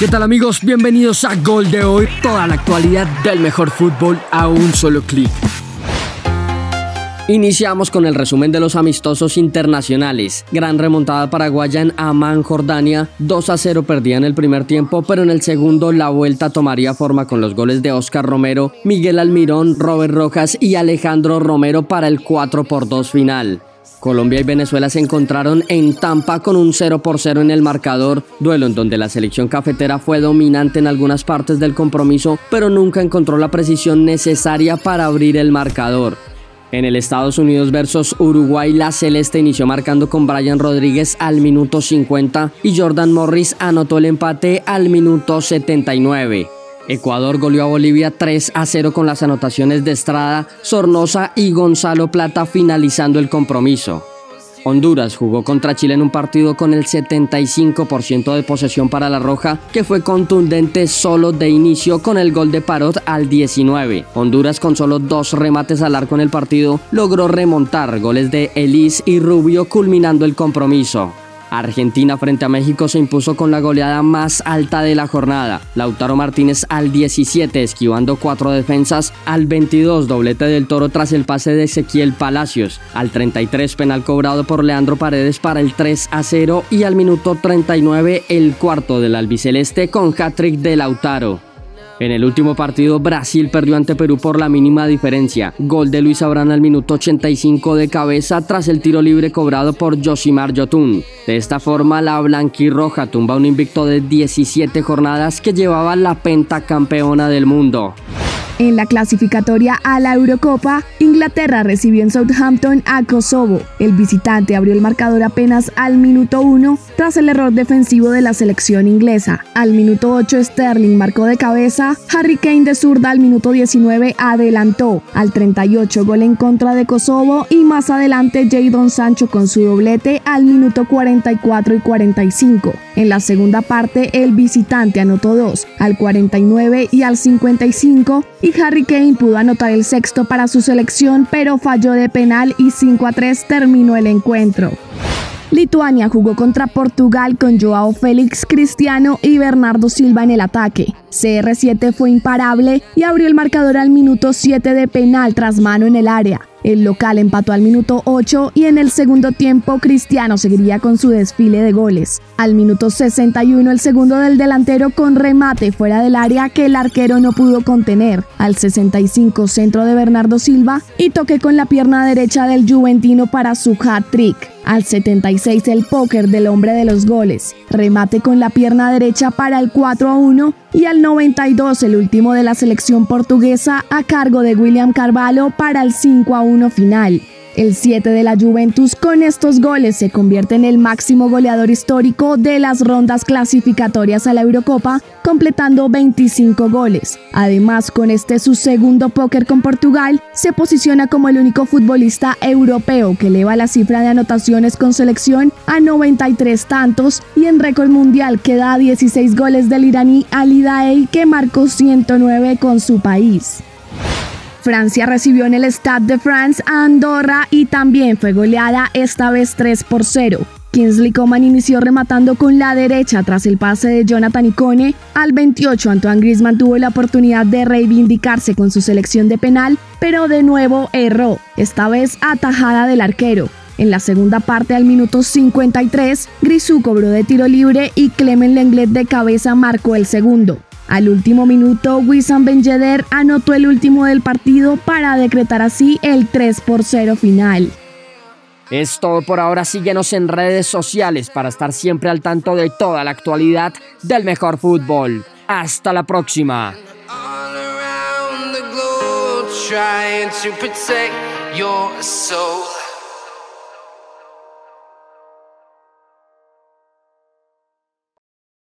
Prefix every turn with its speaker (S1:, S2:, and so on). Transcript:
S1: ¿Qué tal amigos? Bienvenidos a Gol de Hoy, toda la actualidad del mejor fútbol a un solo clic. Iniciamos con el resumen de los amistosos internacionales. Gran remontada paraguaya en Amán, Jordania. 2-0 perdía en el primer tiempo, pero en el segundo la vuelta tomaría forma con los goles de Oscar Romero, Miguel Almirón, Robert Rojas y Alejandro Romero para el 4-2 final. Colombia y Venezuela se encontraron en Tampa con un 0-0 en el marcador, duelo en donde la selección cafetera fue dominante en algunas partes del compromiso, pero nunca encontró la precisión necesaria para abrir el marcador. En el Estados Unidos versus Uruguay, la celeste inició marcando con Brian Rodríguez al minuto 50 y Jordan Morris anotó el empate al minuto 79. Ecuador goleó a Bolivia 3-0 con las anotaciones de Estrada, Sornosa y Gonzalo Plata finalizando el compromiso. Honduras jugó contra Chile en un partido con el 75% de posesión para la Roja, que fue contundente solo de inicio con el gol de Parot al 19. Honduras, con solo 2 remates al arco en el partido, logró remontar goles de Elis y Rubio culminando el compromiso. Argentina frente a México se impuso con la goleada más alta de la jornada. Lautaro Martínez al 17 esquivando 4 defensas, al 22 doblete del Toro tras el pase de Ezequiel Palacios, al 33 penal cobrado por Leandro Paredes para el 3-0 y al minuto 39 el cuarto del albiceleste con hat-trick de Lautaro. En el último partido, Brasil perdió ante Perú por la mínima diferencia. Gol de Luis Abrán al minuto 85 de cabeza tras el tiro libre cobrado por Yoshimar Yotun. De esta forma, la blanquirroja tumba un invicto de 17 jornadas que llevaba la pentacampeona del mundo.
S2: En la clasificatoria a la Eurocopa, Inglaterra recibió en Southampton a Kosovo. El visitante abrió el marcador apenas al minuto 1 tras el error defensivo de la selección inglesa. Al minuto 8 Sterling marcó de cabeza, Harry Kane de zurda al minuto 19 adelantó. Al 38 gol en contra de Kosovo y más adelante Jadon Sancho con su doblete al minuto 44 y 45. En la segunda parte el visitante anotó 2, al 49 y al 55 y Harry Kane pudo anotar el sexto para su selección, pero falló de penal y 5-3 terminó el encuentro. Lituania jugó contra Portugal con Joao Félix, Cristiano y Bernardo Silva en el ataque. CR7 fue imparable y abrió el marcador al minuto 7 de penal tras mano en el área. El local empató al minuto 8 y en el segundo tiempo Cristiano seguiría con su desfile de goles. Al minuto 61 el segundo del delantero con remate fuera del área que el arquero no pudo contener. Al 65 centro de Bernardo Silva y toque con la pierna derecha del juventino para su hat-trick. Al 76 el póker del hombre de los goles, remate con la pierna derecha para el 4-1 y al 92 el último de la selección portuguesa a cargo de William Carvalho para el 5-1 final. El 7 de la Juventus con estos goles se convierte en el máximo goleador histórico de las rondas clasificatorias a la Eurocopa, completando 25 goles. Además, con este su segundo póker con Portugal, se posiciona como el único futbolista europeo que eleva la cifra de anotaciones con selección a 93 tantos y en récord mundial queda a 16 goles del iraní Ali Daei, que marcó 109 con su país. Francia recibió en el Stade de France a Andorra y también fue goleada, esta vez 3-0. Kingsley Coman inició rematando con la derecha tras el pase de Jonathan Ikone. Al 28 Antoine Griezmann tuvo la oportunidad de reivindicarse con su selección de penal, pero de nuevo erró, esta vez atajada del arquero. En la segunda parte al minuto 53, Grisou cobró de tiro libre y Clement Lenglet de cabeza marcó el segundo. Al último minuto, Wissam Ben Yedder anotó el último del partido para decretar así el 3-0 final.
S1: Es todo por ahora, síguenos en redes sociales para estar siempre al tanto de toda la actualidad del mejor fútbol. Hasta la próxima. All around the globe, trying to protect your soul.